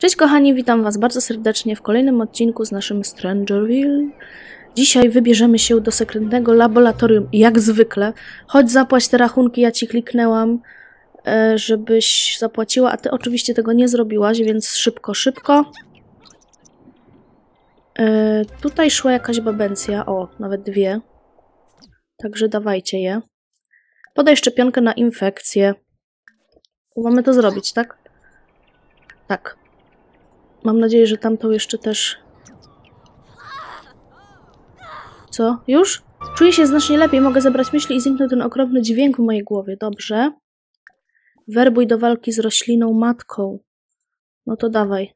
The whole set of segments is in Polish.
Cześć kochani, witam was bardzo serdecznie w kolejnym odcinku z naszym Strangerville. Dzisiaj wybierzemy się do sekretnego laboratorium, jak zwykle. Chodź zapłać te rachunki, ja ci kliknęłam, żebyś zapłaciła, a ty oczywiście tego nie zrobiłaś, więc szybko, szybko. Tutaj szła jakaś babencja, o, nawet dwie. Także dawajcie je. Podaj szczepionkę na infekcję. Mamy to zrobić, tak? Tak. Mam nadzieję, że tamtą jeszcze też... Co? Już? Czuję się znacznie lepiej, mogę zebrać myśli i zniknął ten okropny dźwięk w mojej głowie. Dobrze. Werbuj do walki z rośliną matką. No to dawaj.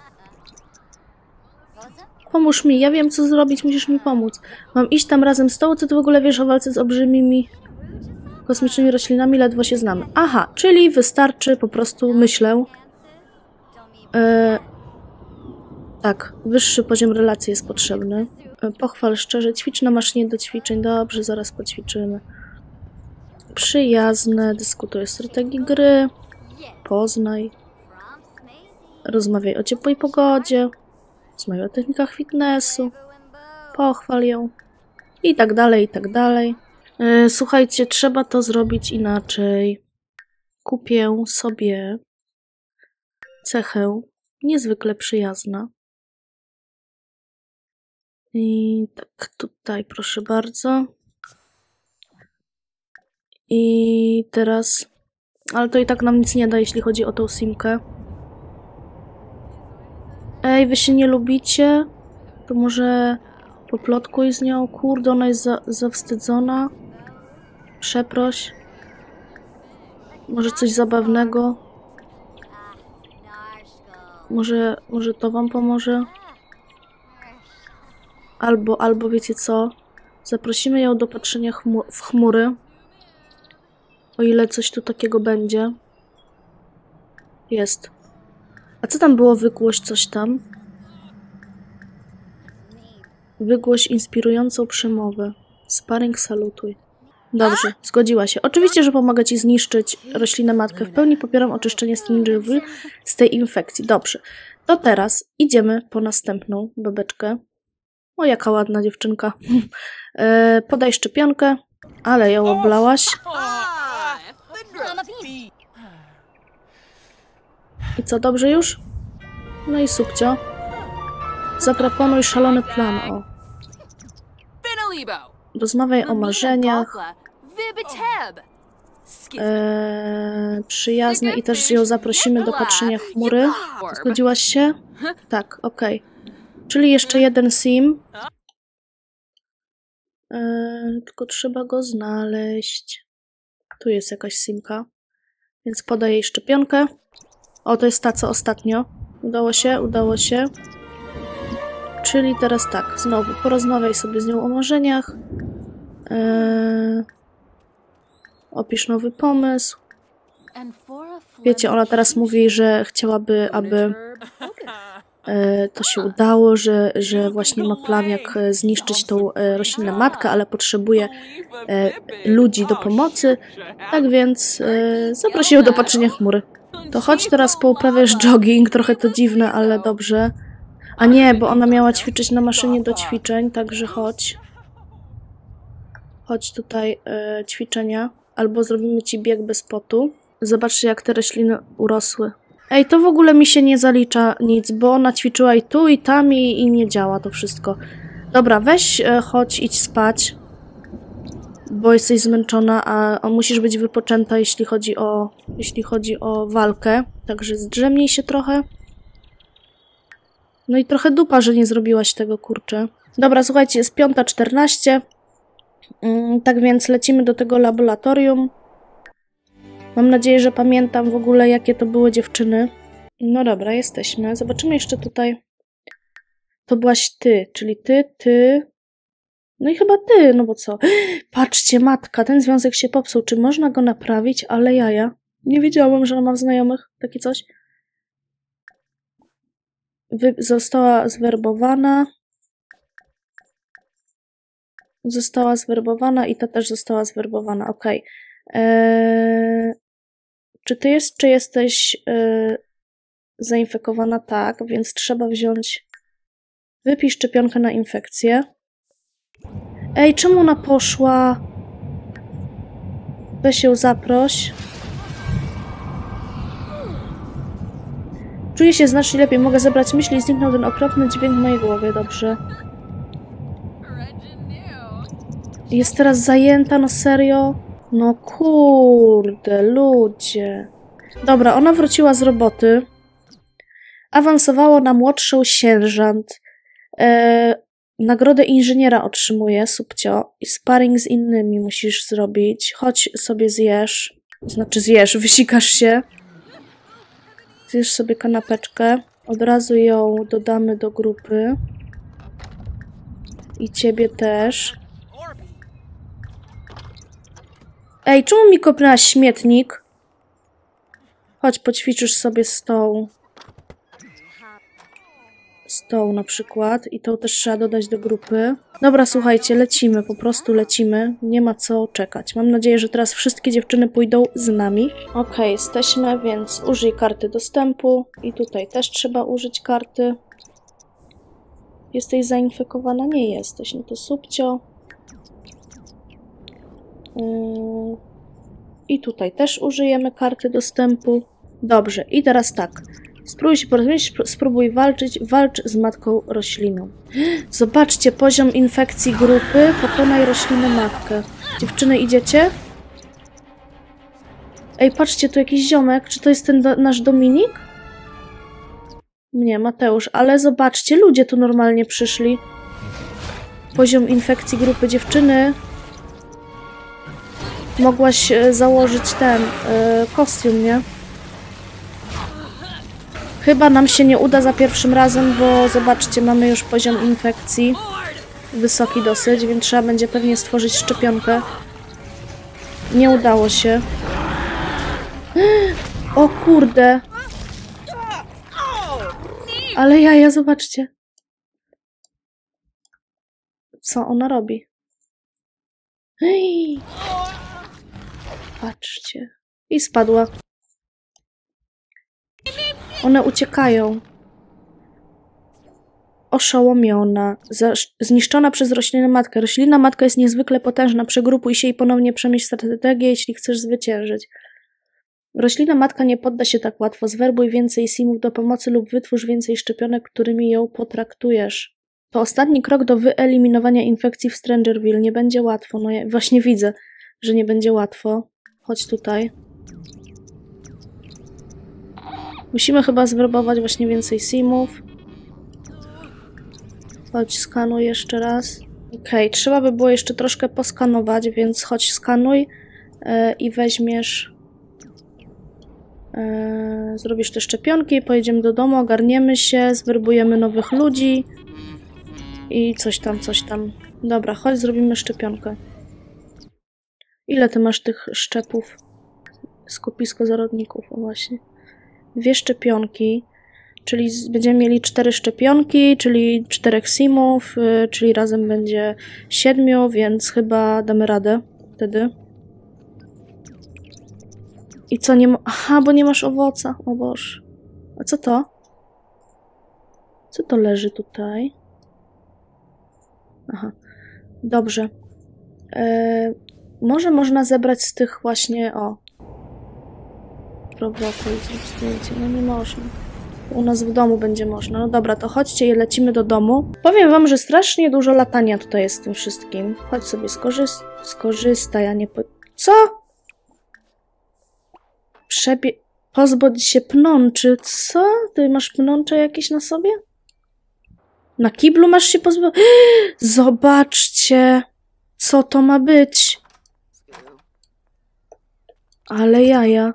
Pomóż mi, ja wiem co zrobić, musisz mi pomóc. Mam iść tam razem z tobą, co ty w ogóle wiesz o walce z olbrzymimi kosmicznymi roślinami? Ledwo się znamy. Aha, czyli wystarczy po prostu, myślę... Tak, wyższy poziom relacji jest potrzebny. Pochwal szczerze, ćwicz na maszynie do ćwiczeń. Dobrze, zaraz poćwiczymy. Przyjazne, dyskutuj o strategii gry. Poznaj. Rozmawiaj o ciepłej pogodzie. Rozmawiaj o technikach fitnessu. Pochwal ją. I tak dalej, i tak dalej. Słuchajcie, trzeba to zrobić inaczej. Kupię sobie cechę niezwykle przyjazna. I tak tutaj, proszę bardzo. I teraz... Ale to i tak nam nic nie da, jeśli chodzi o tą simkę. Ej, wy się nie lubicie? To może poplotkuj z nią? Kurde, ona jest zawstydzona. Przeproś. Może coś zabawnego? Może to wam pomoże? Albo wiecie co? Zaprosimy ją do patrzenia w chmury. O ile coś tu takiego będzie. Jest. A co tam było? Wygłoś coś tam? Wygłoś inspirującą przemowę. Sparring salutuj. Dobrze, zgodziła się. Oczywiście, że pomogę ci zniszczyć roślinę matkę. W pełni popieram oczyszczenie Strangerville z tej infekcji. Dobrze. To teraz idziemy po następną babeczkę. O, jaka ładna dziewczynka. Podaj szczepionkę. Ale ją oblałaś. I co, dobrze już? No i subcio. Zaproponuj szalony plan, o. Rozmawiaj o marzeniach. Przyjazne i też ją zaprosimy do patrzenia w chmury. Zgodziłaś się? Tak, okej. Czyli jeszcze jeden sim. Tylko trzeba go znaleźć. Tu jest jakaś simka. Więc podaj jej szczepionkę. O, to jest ta, co ostatnio. Udało się, udało się. Czyli teraz tak, znowu porozmawiaj sobie z nią o marzeniach. Opisz nowy pomysł. Wiecie, ona teraz mówi, że chciałaby, aby to się udało, że właśnie ma plan, jak zniszczyć tą roślinę matkę, ale potrzebuje ludzi do pomocy. Tak więc zaprosi ją do patrzenia chmury. To chodź teraz pouprawiasz jogging, trochę to dziwne, ale dobrze. A nie, bo ona miała ćwiczyć na maszynie do ćwiczeń, także chodź. Chodź tutaj ćwiczenia. Albo zrobimy ci bieg bez potu. Zobaczcie, jak te rośliny urosły. Ej, to w ogóle mi się nie zalicza nic, bo ona ćwiczyła i tu, i tam, i nie działa to wszystko. Dobra, weź, chodź, idź spać. Bo jesteś zmęczona, a musisz być wypoczęta, jeśli chodzi o walkę. Także zdrzemnij się trochę. No i trochę dupa, że nie zrobiłaś tego, kurczę. Dobra, słuchajcie, jest 5:14. Tak więc lecimy do tego laboratorium. Mam nadzieję, że pamiętam w ogóle, jakie to były dziewczyny. No dobra, jesteśmy. Zobaczymy jeszcze tutaj. To byłaś ty, czyli ty. No i chyba ty, no bo co? Patrzcie, matka, ten związek się popsuł. Czy można go naprawić? Ale jaja. Nie wiedziałam, że ona ma w znajomych takie coś. Została zwerbowana. Została zwerbowana i ta też została zwerbowana. Okej. Czy ty jesteś zainfekowana, tak, więc trzeba wziąć... Wypij szczepionkę na infekcję. Ej, czemu ona poszła? Weź ją zaproś. Czuję się znacznie lepiej. Mogę zebrać myśli i zniknął ten okropny dźwięk w mojej głowie. Dobrze. Jest teraz zajęta, no serio? No kurde, ludzie. Dobra, ona wróciła z roboty. Awansowało na młodszą sierżant. Nagrodę inżyniera otrzymuje, subcio. I sparring z innymi musisz zrobić. Chodź sobie zjesz. Znaczy zjesz, wysikasz się. Zjesz sobie kanapeczkę. Od razu ją dodamy do grupy. I ciebie też. Ej, czemu mi kopnęłaś śmietnik? Chodź, poćwiczysz sobie z tą na przykład. I to też trzeba dodać do grupy. Dobra, słuchajcie, lecimy, po prostu lecimy. Nie ma co czekać. Mam nadzieję, że teraz wszystkie dziewczyny pójdą z nami. Okej, jesteśmy, więc użyj karty dostępu. I tutaj też trzeba użyć karty. Jesteś zainfekowana? Nie jesteś. No to subcio. I tutaj też użyjemy karty dostępu. Dobrze, i teraz tak. Spróbuj się porozumieć, spróbuj walczyć. Walcz z matką rośliną. Zobaczcie, poziom infekcji grupy. Pokonaj roślinę matkę. Dziewczyny, idziecie? Ej, patrzcie, tu jakiś ziomek. Czy to jest ten nasz Dominik? Nie, Mateusz, ale zobaczcie, ludzie tu normalnie przyszli. Poziom infekcji grupy dziewczyny. Mogłaś założyć ten kostium, nie? Chyba nam się nie uda za pierwszym razem, bo zobaczcie, mamy już poziom infekcji wysoki dosyć, więc trzeba będzie pewnie stworzyć szczepionkę. Nie udało się. O kurde! Ale jaja, zobaczcie. Co ona robi? Hej! Patrzcie. I spadła. One uciekają. Oszołomiona. Zniszczona przez roślinę matkę. Roślina matka jest niezwykle potężna. Przegrupuj się i ponownie przemyśl strategię, jeśli chcesz zwyciężyć. Roślina matka nie podda się tak łatwo. Zwerbuj więcej simów do pomocy lub wytwórz więcej szczepionek, którymi ją potraktujesz. To ostatni krok do wyeliminowania infekcji w Strangerville. Nie będzie łatwo. No ja właśnie widzę, że nie będzie łatwo. Chodź tutaj. Musimy chyba zwerbować właśnie więcej simów. Chodź, skanuj jeszcze raz. Okej, trzeba by było jeszcze troszkę poskanować, więc chodź, skanuj i weźmiesz... zrobisz te szczepionki, pojedziemy do domu, ogarniemy się, zwerbujemy nowych ludzi i coś tam, coś tam. Dobra, chodź, zrobimy szczepionkę. Ile ty masz tych szczepów? Skupisko zarodników, o właśnie. 2 szczepionki, czyli będziemy mieli 4 szczepionki, czyli 4 simów, czyli razem będzie 7, więc chyba damy radę wtedy. I co, nie ma... Aha, bo nie masz owoca. O Boże. A co to? Co to leży tutaj? Aha. Dobrze. Może można zebrać z tych właśnie... O. Prowokuj, zrób zdjęcie. No nie można. U nas w domu będzie można. No dobra, to chodźcie i lecimy do domu. Powiem wam, że strasznie dużo latania tutaj jest z tym wszystkim. Chodź sobie, skorzystaj, a nie... Co? Pozbądź się pnączy. Co? Ty masz pnącze jakieś na sobie? Na kiblu masz się pozbyć? Zobaczcie, co to ma być. Ale jaja.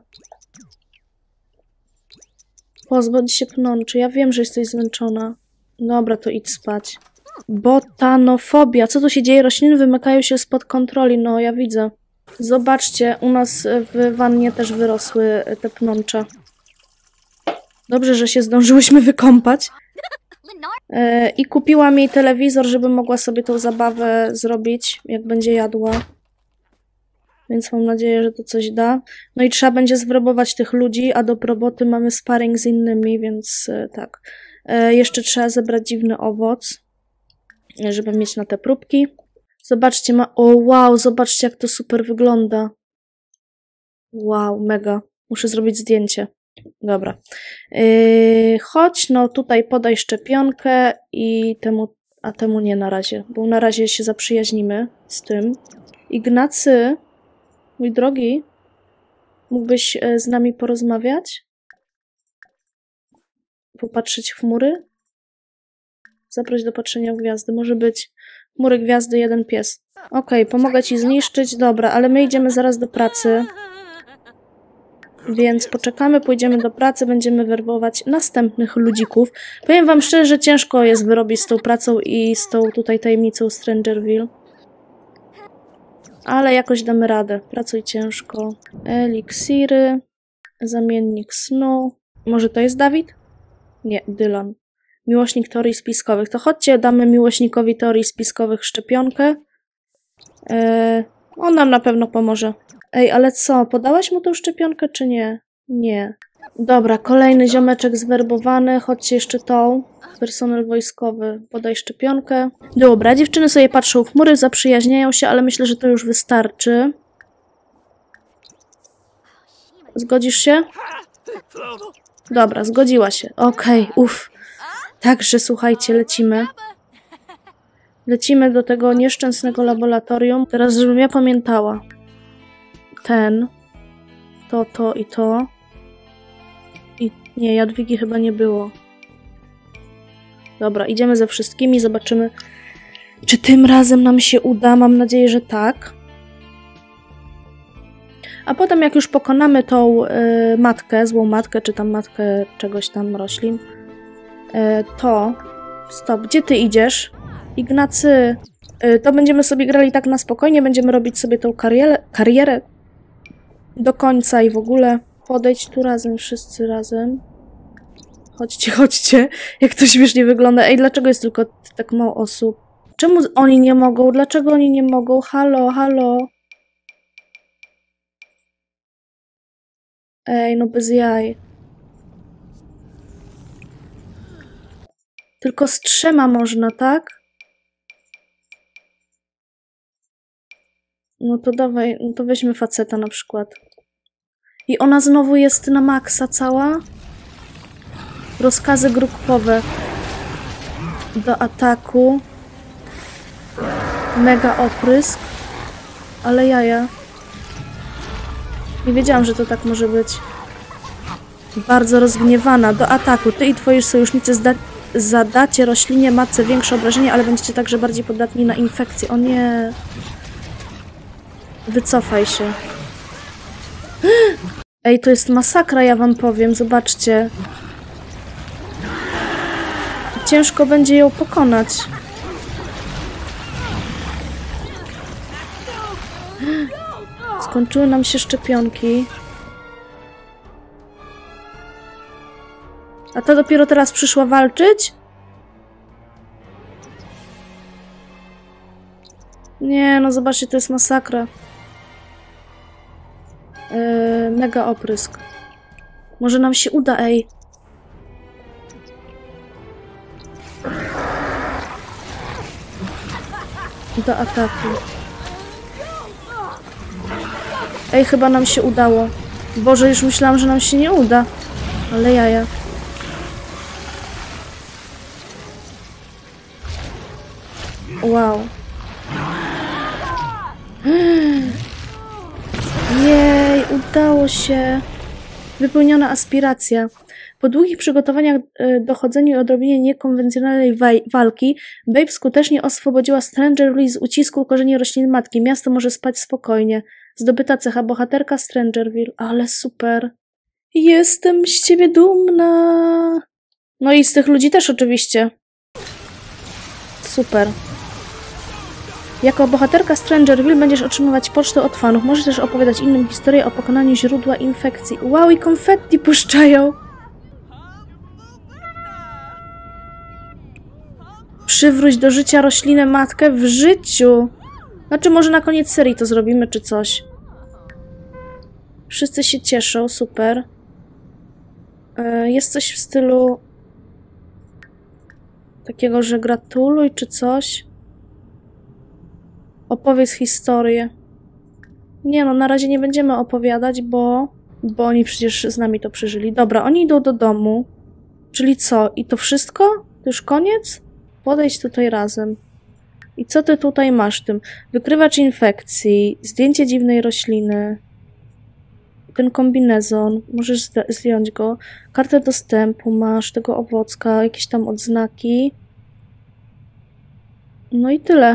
Pozbądź się pnączy. Ja wiem, że jesteś zmęczona. Dobra, to idź spać. Botanofobia. Co tu się dzieje? Rośliny wymykają się spod kontroli. No, ja widzę. Zobaczcie, u nas w wannie też wyrosły te pnącze. Dobrze, że się zdążyłyśmy wykąpać. I kupiłam jej telewizor, żeby mogła sobie tą zabawę zrobić, jak będzie jadła. Więc mam nadzieję, że to coś da. No i trzeba będzie zwerbować tych ludzi, a do roboty mamy sparring z innymi, więc tak. Jeszcze trzeba zebrać dziwny owoc, żeby mieć na te próbki. Zobaczcie, o wow, zobaczcie jak to super wygląda. Wow, mega. Muszę zrobić zdjęcie. Dobra. Chodź, no tutaj podaj szczepionkę i temu nie na razie, bo na razie się zaprzyjaźnimy z tym. Ignacy, mój drogi, mógłbyś z nami porozmawiać? Popatrzeć w chmury? Zaproś do patrzenia w gwiazdy. Może być chmury, gwiazdy, jeden pies. Okej, pomogę ci zniszczyć. Dobra, ale my idziemy zaraz do pracy. Więc poczekamy, pójdziemy do pracy, będziemy werbować następnych ludzików. Powiem wam szczerze, że ciężko jest wyrobić z tą pracą i z tą tutaj tajemnicą Strangerville. Ale jakoś damy radę. Pracuj ciężko. Eliksiry. Zamiennik snu. Może to jest Dawid? Nie, Dylan. Miłośnik teorii spiskowych. To chodźcie, damy miłośnikowi teorii spiskowych szczepionkę. On nam na pewno pomoże. Ej, ale co? Podałaś mu tą szczepionkę, czy nie? Nie. Dobra, kolejny ziomeczek zwerbowany. Chodźcie jeszcze tą. Personel wojskowy. Podaj szczepionkę. Dobra, dziewczyny sobie patrzą w chmury, zaprzyjaźniają się, ale myślę, że to już wystarczy. Zgodzisz się? Dobra, zgodziła się. Okej, uff. Także słuchajcie, lecimy. Lecimy do tego nieszczęsnego laboratorium. Teraz, żebym ja pamiętała. To i to. I nie, Jadwigi chyba nie było. Dobra, idziemy ze wszystkimi, zobaczymy, czy tym razem nam się uda. Mam nadzieję, że tak. A potem jak już pokonamy tą matkę, złą matkę, czy tam matkę czegoś tam roślin, to... Stop, gdzie ty idziesz? Ignacy, to będziemy sobie grali tak na spokojnie, będziemy robić sobie tą karierę do końca i w ogóle. Podejdź tu razem, wszyscy razem. Chodźcie, chodźcie. Jak to śmiesznie wygląda. Ej, dlaczego jest tylko tak mało osób? Czemu oni nie mogą? Dlaczego oni nie mogą? Halo, halo. Ej, no bez jaj. Tylko z 3 można, tak? No to dawaj, no to weźmy faceta na przykład. I ona znowu jest na maksa cała? Rozkazy grupowe. Do ataku. Mega oprysk. Ale jaja. Nie wiedziałam, że to tak może być. Bardzo rozgniewana. Do ataku. Ty i twoi sojusznicy zadacie roślinie matce większe obrażenie, ale będziecie także bardziej podatni na infekcję. O nie. Wycofaj się. Ej, to jest masakra, ja wam powiem. Zobaczcie. Ciężko będzie ją pokonać. Skończyły nam się szczepionki. A ta dopiero teraz przyszła walczyć? Nie, no zobaczcie, to jest masakra. Mega oprysk. Może nam się uda, ej. Do ataku. Ej, chyba nam się udało. Boże, już myślałam, że nam się nie uda. Ale jaja. Wow. Jej, udało się. Wypełniona aspiracja. Po długich przygotowaniach, dochodzeniu i odrobieniu niekonwencjonalnej walki, Babe skutecznie oswobodziła Strangerville z ucisku korzeni roślin matki. Miasto może spać spokojnie. Zdobyta cecha bohaterka Strangerville. Ale super. Jestem z ciebie dumna. No i z tych ludzi też oczywiście. Super. Jako bohaterka Strangerville będziesz otrzymywać pocztę od fanów. Możesz też opowiadać innym historię o pokonaniu źródła infekcji. Wow, i konfetti puszczają. Przywróć do życia roślinę matkę w życiu. Znaczy może na koniec serii to zrobimy, czy coś. Wszyscy się cieszą, super. Jest coś w stylu takiego, że gratuluj czy coś. Opowiedz historię. Nie no, na razie nie będziemy opowiadać, bo oni przecież z nami to przeżyli. Dobra, oni idą do domu. Czyli co? I to wszystko? To już koniec? Podejdź tutaj razem. I co ty tutaj masz w tym? Wykrywacz infekcji, zdjęcie dziwnej rośliny, ten kombinezon, możesz zdjąć go, kartę dostępu masz, tego owocka, jakieś tam odznaki. No i tyle.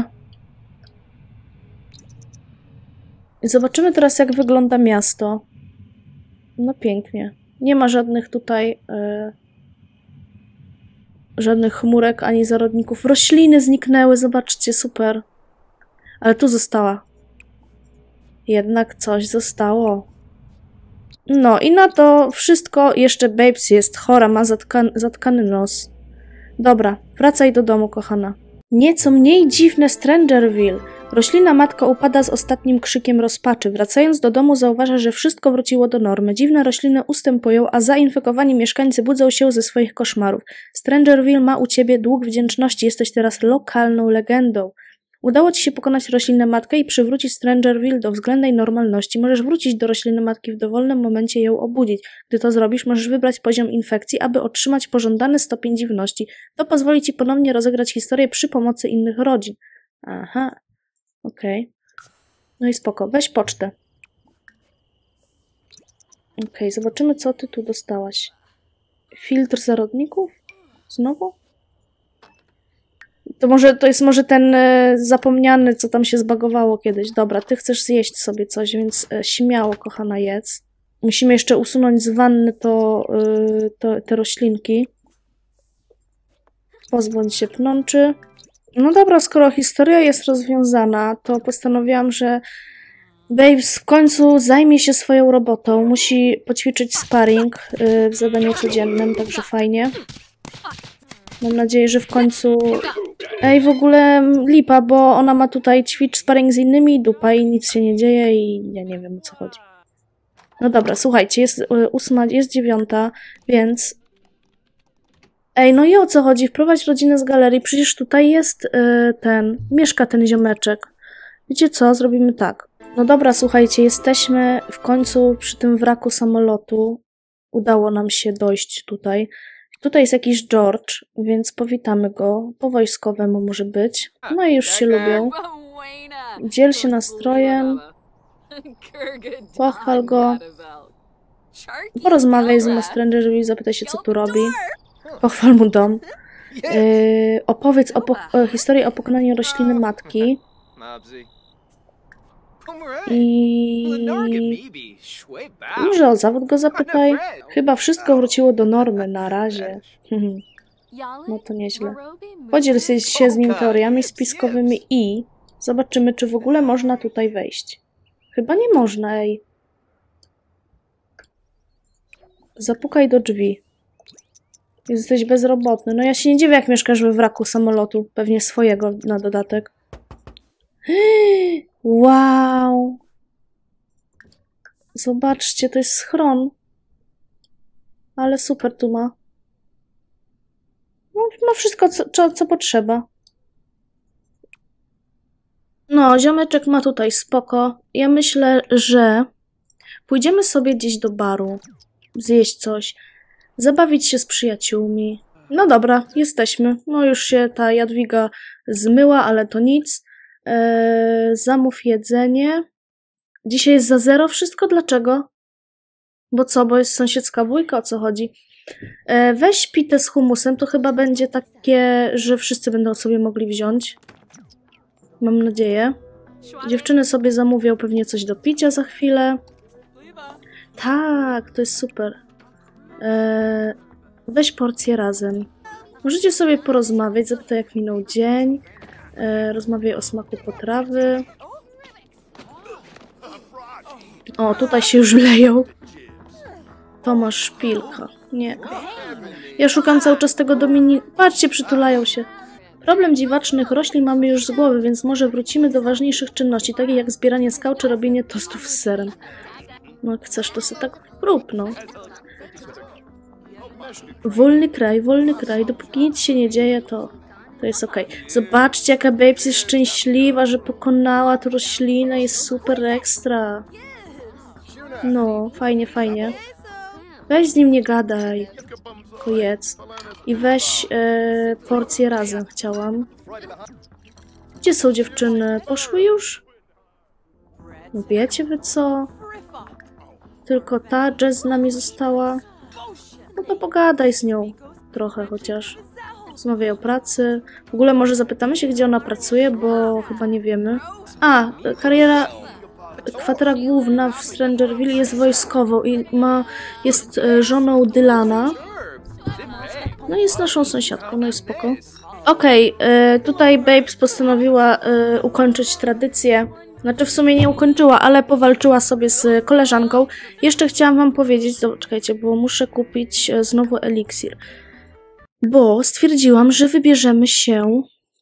I zobaczymy teraz, jak wygląda miasto. No pięknie. Nie ma żadnych tutaj żadnych chmurek ani zarodników. Rośliny zniknęły, zobaczcie, super. Ale tu została. Jednak coś zostało. No i na to wszystko jeszcze Babes jest chora, ma zatkany nos. Dobra, wracaj do domu, kochana. Nieco mniej dziwne Strangerville. Roślina matka upada z ostatnim krzykiem rozpaczy. Wracając do domu zauważa, że wszystko wróciło do normy. Dziwne rośliny ustępują, a zainfekowani mieszkańcy budzą się ze swoich koszmarów. Strangerville ma u ciebie dług wdzięczności. Jesteś teraz lokalną legendą. Udało ci się pokonać roślinę matkę i przywrócić Strangerville do względnej normalności. Możesz wrócić do rośliny matki w dowolnym momencie i ją obudzić. Gdy to zrobisz, możesz wybrać poziom infekcji, aby otrzymać pożądany stopień dziwności. To pozwoli ci ponownie rozegrać historię przy pomocy innych rodzin. Aha. Okej. No i spoko. Weź pocztę. Okej, zobaczymy, co ty tu dostałaś. Filtr zarodników? Znowu? To jest może ten zapomniany, co tam się zbagowało kiedyś. Dobra, ty chcesz zjeść sobie coś, więc śmiało, kochana, jedz. Musimy jeszcze usunąć z wanny te roślinki. Pozbądź się pnączy. No dobra, skoro historia jest rozwiązana, to postanowiłam, że Babes w końcu zajmie się swoją robotą. Musi poćwiczyć sparring w zadaniu codziennym, także fajnie. Mam nadzieję, że w końcu... Ej, w ogóle lipa, bo ona ma tutaj ćwicz sparring z innymi, dupa i nic się nie dzieje i ja nie wiem, o co chodzi. No dobra, słuchajcie, jest 8, jest 9, więc... Ej, no i o co chodzi? Wprowadź rodzinę z galerii, przecież tutaj jest mieszka ten ziomeczek. Wiecie co? Zrobimy tak. No dobra, słuchajcie, jesteśmy w końcu przy tym wraku samolotu. Udało nam się dojść tutaj. Tutaj jest jakiś George, więc powitamy go. Po wojskowemu może być. No i już się lubią. Dziel się nastrojem. Pochwal go. Porozmawiaj z nim o Strangerville, zapytaj się, co tu robi. Pochwal mu dom. Opowiedz historię o pokonaniu rośliny matki. I... Może o zawód go zapytaj? Chyba wszystko wróciło do normy na razie. No to nieźle. Podziel się z nim teoriami spiskowymi i zobaczymy, czy w ogóle można tutaj wejść. Chyba nie można, ej. Zapukaj do drzwi. Jesteś bezrobotny. No ja się nie dziwię, jak mieszkasz we wraku samolotu. Pewnie swojego na dodatek. Wow! Zobaczcie, to jest schron. Ale super tu ma. No, ma wszystko, co potrzeba. No, ziomeczek ma tutaj spoko. Ja myślę, że pójdziemy sobie gdzieś do baru. Zjeść coś. Zabawić się z przyjaciółmi. No dobra, jesteśmy. No już się ta Jadwiga zmyła, ale to nic. Zamów jedzenie. Dzisiaj jest za 0 wszystko? Dlaczego? Bo co? Bo jest sąsiedzka bójka? O co chodzi? Weź pitę z humusem. To chyba będzie takie, że wszyscy będą sobie mogli wziąć. Mam nadzieję. Dziewczyny sobie zamówią pewnie coś do picia za chwilę. Tak, to jest super. Weź porcję razem. Możecie sobie porozmawiać, zapytaj, jak minął dzień. Rozmawiaj o smaku potrawy. O, tutaj się już leją. Tomasz Szpilka. Nie. Ja szukam cały czas tego Dominika. Patrzcie, przytulają się. Problem dziwacznych roślin mamy już z głowy, więc może wrócimy do ważniejszych czynności, takich jak zbieranie skał czy robienie tostów z serem. No jak chcesz, to sobie tak rób, no. Wolny kraj. Dopóki nic się nie dzieje, to jest okej. Zobaczcie, jaka Babes jest szczęśliwa, że pokonała tą roślinę. Jest super ekstra. No, fajnie, fajnie. Weź z nim nie gadaj. Tylko jedz. I weź porcję razem chciałam. Gdzie są dziewczyny? Poszły już? No wiecie wy co? Tylko ta Jess z nami została. No to pogadaj z nią trochę chociaż. Rozmawiaj o pracy. W ogóle może zapytamy się, gdzie ona pracuje, bo chyba nie wiemy. A, kwatera główna w Strangerville jest wojskową i jest żoną Dylana. No i jest naszą sąsiadką, no i spoko. Okej, tutaj Babes postanowiła ukończyć tradycję. Znaczy w sumie nie ukończyła, ale powalczyła sobie z koleżanką. Jeszcze chciałam wam powiedzieć, czekajcie, bo muszę kupić znowu eliksir. Bo stwierdziłam, że wybierzemy się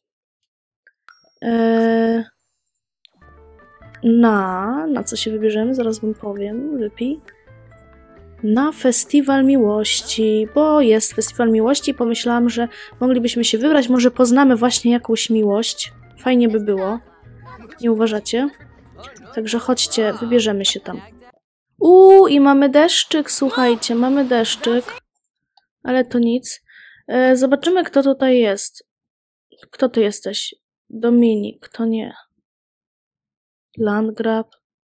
na co się wybierzemy? Zaraz wam powiem. Wypij. Na festiwal miłości, bo jest festiwal miłości i pomyślałam, że moglibyśmy się wybrać, może poznamy właśnie jakąś miłość. Fajnie by było. Nie uważacie? Także chodźcie, wybierzemy się tam. I mamy deszczyk, słuchajcie, mamy deszczyk. Ale to nic. Zobaczymy, kto tutaj jest. Kto ty jesteś? Dominik, to nie. Landgrab.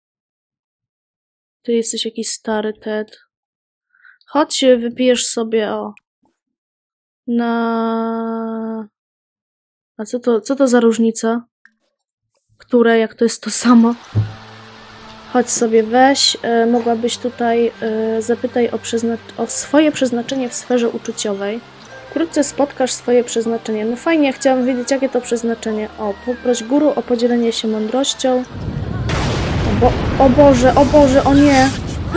Ty jesteś jakiś stary Ted. Chodź, wypijesz sobie, A co to za różnica? Które, jak to jest to samo? Chodź sobie, weź, mogłabyś tutaj, zapytaj o swoje przeznaczenie w sferze uczuciowej. Wkrótce spotkasz swoje przeznaczenie. No fajnie, chciałam wiedzieć, jakie to przeznaczenie. Poproś guru o podzielenie się mądrością. O Boże, o nie!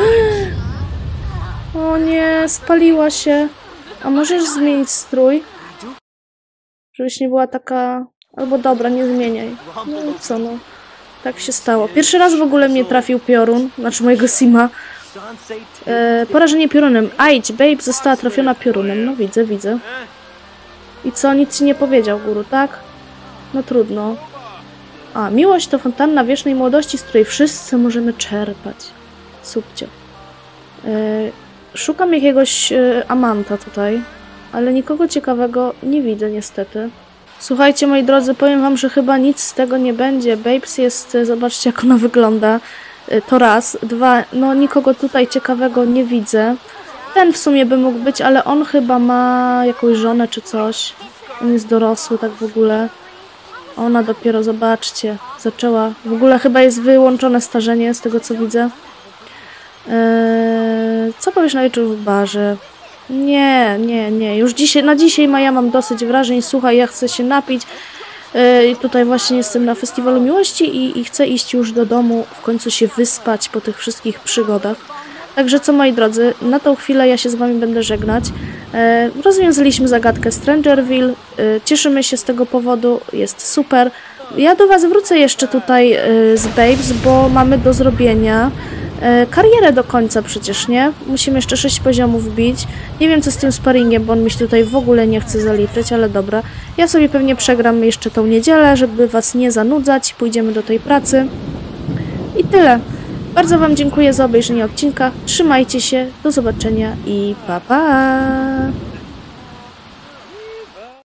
O nie, spaliła się. A możesz zmienić strój? Żebyś nie była taka... Albo dobra, nie zmieniaj. No co no. Tak się stało. Pierwszy raz w ogóle mnie trafił piorun. Znaczy mojego Sima. Porażenie piorunem. Ajdź, Babe została trafiona piorunem. No widzę. I co? Nic ci nie powiedział guru, tak? No trudno. Miłość to fontanna wiecznej młodości, z której wszyscy możemy czerpać. Subcio. Szukam jakiegoś amanta tutaj, ale nikogo ciekawego nie widzę niestety. Słuchajcie, moi drodzy, powiem wam, że chyba nic z tego nie będzie. Babes jest, zobaczcie jak ona wygląda. To raz. Dwa, no nikogo tutaj ciekawego nie widzę. Ten w sumie by mógł być, ale on chyba ma jakąś żonę czy coś. On jest dorosły tak w ogóle. Ona dopiero, zobaczcie, zaczęła. W ogóle chyba jest wyłączone starzenie z tego co widzę. Co powiesz na wieczór w barze? Nie. Już na dzisiaj ja mam dosyć wrażeń. Słuchaj, ja chcę się napić. Tutaj właśnie jestem na festiwalu miłości i chcę iść już do domu, w końcu się wyspać po tych wszystkich przygodach. Także co, moi drodzy, na tą chwilę ja się z wami będę żegnać. Rozwiązaliśmy zagadkę Strangerville. Cieszymy się z tego powodu. Jest super. Ja do was wrócę jeszcze tutaj z Babes, bo mamy do zrobienia karierę do końca przecież, nie? Musimy jeszcze 6 poziomów wbić. Nie wiem co z tym sparingiem, bo on mi się tutaj w ogóle nie chce zaliczyć, ale dobra. Ja sobie pewnie przegram jeszcze tą niedzielę, żeby was nie zanudzać. Pójdziemy do tej pracy. I tyle. Bardzo wam dziękuję za obejrzenie odcinka. Trzymajcie się, do zobaczenia i pa pa!